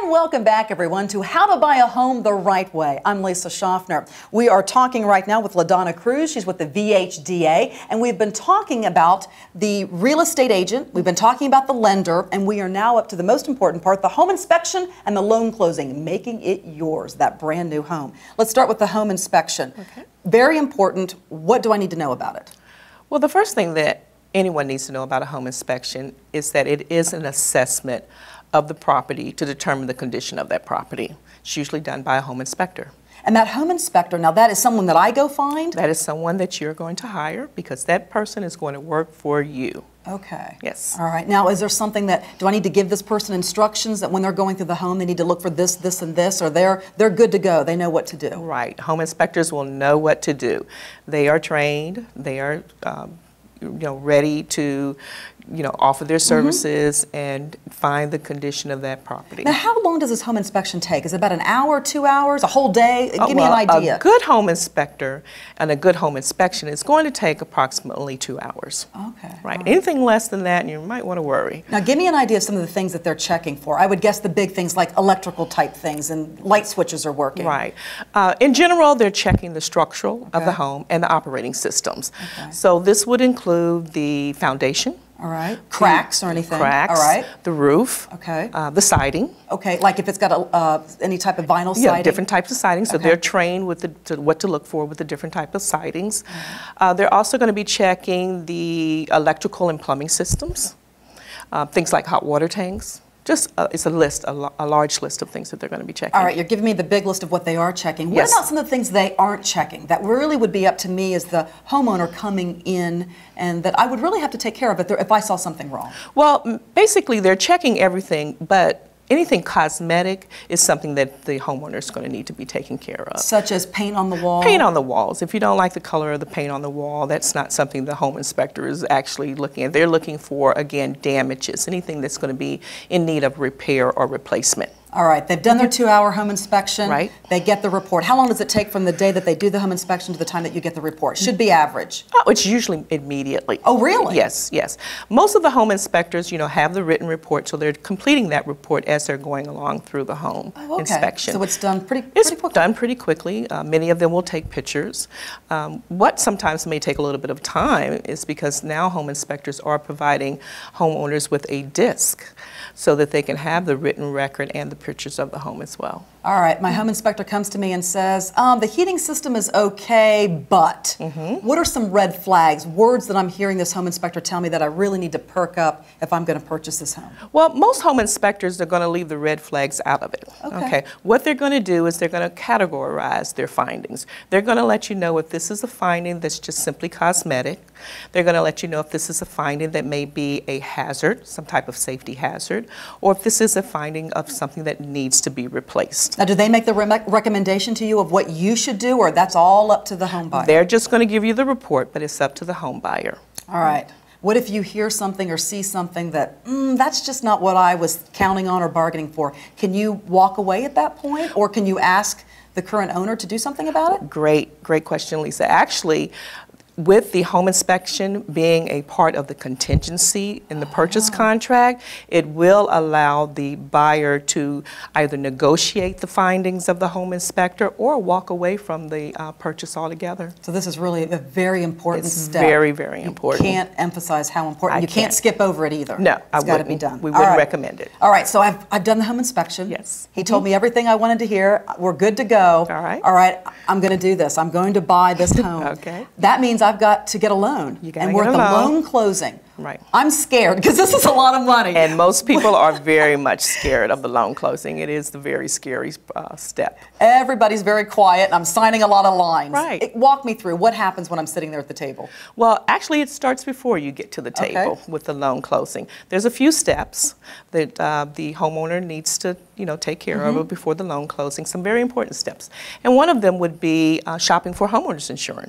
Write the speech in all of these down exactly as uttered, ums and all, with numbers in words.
And welcome back, everyone, to How to Buy a Home the Right Way. I'm Lisa Schaffner. We are talking right now with LaDonna Cruz. She's with the V H D A, and we've been talking about the real estate agent. We've been talking about the lender, and we are now up to the most important part, the home inspection and the loan closing, making it yours, that brand new home. Let's start with the home inspection. Okay. Very important. What do I need to know about it? Well, the first thing that anyone needs to know about a home inspection is that it is an assessment of the property to determine the condition of that property. It's usually done by a home inspector. And that home inspector, now that is someone that I go find? That is someone that you're going to hire because that person is going to work for you. Okay. Yes. All right. Now, is there something that, do I need to give this person instructions that when they're going through the home, they need to look for this, this, and this, or they're, they're good to go, they know what to do? Right. Home inspectors will know what to do. They are trained, they are um, you know, ready to, you know, offer their services mm-hmm. and find the condition of that property. Now, how long does this home inspection take? Is it about an hour, two hours, a whole day? Give oh, me well, an idea. A good home inspector and a good home inspection is going to take approximately two hours. Okay. Right. Right. Anything less than that, you might want to worry. Now, give me an idea of some of the things that they're checking for. I would guess the big things like electrical type things and light switches are working. Right. Uh, in general, they're checking the structural okay. of the home and the operating systems. Okay. So this would include the foundation. All right. Cracks or anything? Cracks. All right. The roof. Okay. Uh, the siding. Okay. Like if it's got a, uh, any type of vinyl siding? Yeah, different types of siding. So okay. they're trained with the, to what to look for with the different type of sidings. Mm-hmm. uh, they're also going to be checking the electrical and plumbing systems. Uh, things like hot water tanks. Just uh, it's a list, a, a large list of things that they're going to be checking. All right, you're giving me the big list of what they are checking. What yes. about some of the things they aren't checking that really would be up to me as the homeowner coming in and that I would really have to take care of it if I saw something wrong? Well, basically they're checking everything, but anything cosmetic is something that the homeowner is going to need to be taken care of. Such as paint on the wall? Paint on the walls. If you don't like the color of the paint on the wall, that's not something the home inspector is actually looking at. They're looking for, again, damages, anything that's going to be in need of repair or replacement. All right, they've done their two-hour home inspection. Right. They get the report. How long does it take from the day that they do the home inspection to the time that you get the report? Should be average. Oh, it's usually immediately. Oh, really? Yes, yes. Most of the home inspectors, you know, have the written report, so they're completing that report as they're going along through the home oh, okay. inspection. So it's done pretty, it's pretty quickly? done pretty quickly. Uh, many of them will take pictures. Um, what sometimes may take a little bit of time is because now home inspectors are providing homeowners with a disc so that they can have the written record and the pictures of the home as well. All right, my home inspector comes to me and says, um, the heating system is okay, but mm-hmm. what are some red flags, words that I'm hearing this home inspector tell me that I really need to perk up if I'm going to purchase this home? Well, most home inspectors are going to leave the red flags out of it. Okay. okay. What they're going to do is they're going to categorize their findings. They're going to let you know if this is a finding that's just simply cosmetic. They're going to let you know if this is a finding that may be a hazard, some type of safety hazard, or if this is a finding of something that needs to be replaced. Now, do they make the re recommendation to you of what you should do, or that's all up to the home buyer? They're just going to give you the report, but it's up to the home buyer. All right. What if you hear something or see something that, mm, that's just not what I was counting on or bargaining for? Can you walk away at that point, or can you ask the current owner to do something about it? Great, great question, Lisa. Actually, with the home inspection being a part of the contingency in the purchase oh. contract, it will allow the buyer to either negotiate the findings of the home inspector or walk away from the uh, purchase altogether. So this is really a very important it's step. very, very important. You can't emphasize how important. I you can't. can't skip over it either. No, it's got to be done. We wouldn't right. recommend it. All right, so I've, I've done the home inspection. Yes. He mm-hmm. told me everything I wanted to hear. We're good to go. All right. All right, I'm going to do this. I'm going to buy this home. Okay. That means I've got to get a loan. You gotta and we're get at the a loan. loan closing. Right. I'm scared because this is a lot of money. And most people are very much scared of the loan closing. It is the very scary uh, step. Everybody's very quiet, and I'm signing a lot of lines. Right. It, walk me through what happens when I'm sitting there at the table. Well, actually, it starts before you get to the table okay. with the loan closing. There's a few steps that uh, the homeowner needs to, you know, take care mm-hmm. of before the loan closing. Some very important steps, and one of them would be uh, shopping for homeowners insurance.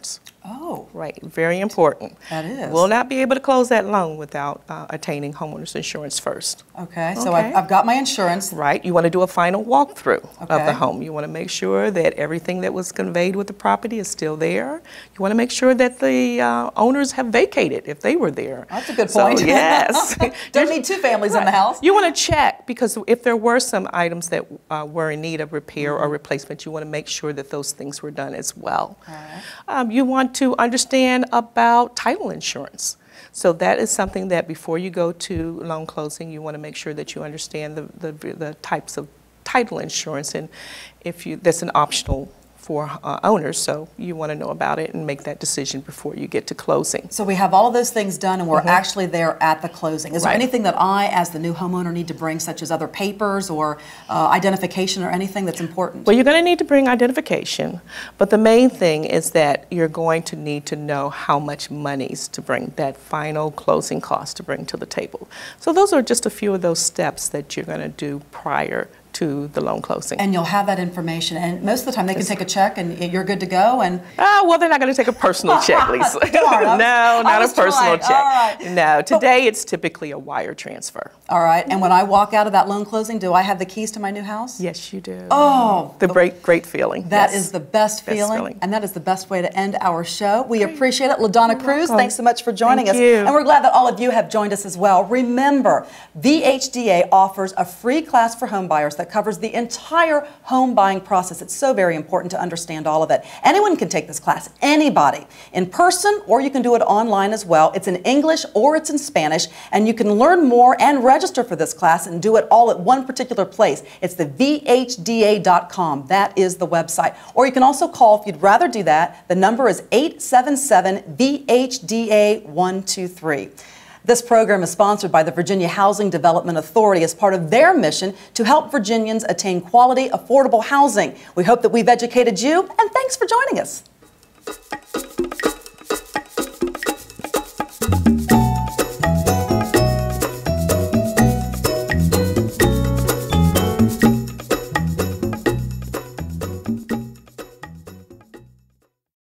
Oh. Right, very important. That is. We'll not be able to close that loan without uh, attaining homeowners insurance first. Okay, so Okay. I've, I've got my insurance. Right, you want to do a final walkthrough of Okay. the home. You want to make sure that everything that was conveyed with the property is still there. You want to make sure that the uh, owners have vacated if they were there. That's a good So, point. yes. Don't need two families in the house. You want to check, because if there were some items that uh, were in need of repair or replacement, you want to make sure that those things were done as well. All right. Um, you want to understand about title insurance. So that is something that before you go to loan closing, you want to make sure that you understand the, the, the types of title insurance, and if you, that's an optional for uh, owners, so you want to know about it and make that decision before you get to closing. So we have all of those things done, and we're Mm-hmm. actually there at the closing. Is there Right. anything that I, as the new homeowner, need to bring, such as other papers or uh, identification or anything that's important? Well, you're going to need to bring identification, but the main thing is that you're going to need to know how much monies to bring, that final closing cost to bring to the table. So those are just a few of those steps that you're going to do prior to the loan closing. And you'll have that information, and most of the time they can take a check and you're good to go. And Ah, well, they're not going to take a personal check, Lisa. Darn, I was- No, I not a was personal trying. check. All right. No, today it's typically a wire transfer. all right, and when I walk out of that loan closing, do I have the keys to my new house? Yes, you do. Oh, The great, great feeling. that Yes. is the best Best feeling, feeling. and that is the best way to end our show. We appreciate it. LaDonna Cruz, welcome. thanks so much for joining Thank us. you. And we're glad that all of you have joined us as well. Remember, V H D A offers a free class for home buyers that covers the entire home buying process. It's so very important to understand all of it. Anyone can take this class, anybody, in person, or you can do it online as well. It's in English or it's in Spanish, and you can learn more and register for this class and do it all at one particular place. It's the V H D A dot com. That is the website. Or you can also call if you'd rather do that. The number is eight seven seven V H D A one two three. This program is sponsored by the Virginia Housing Development Authority as part of their mission to help Virginians attain quality, affordable housing. We hope that we've educated you, and thanks for joining us.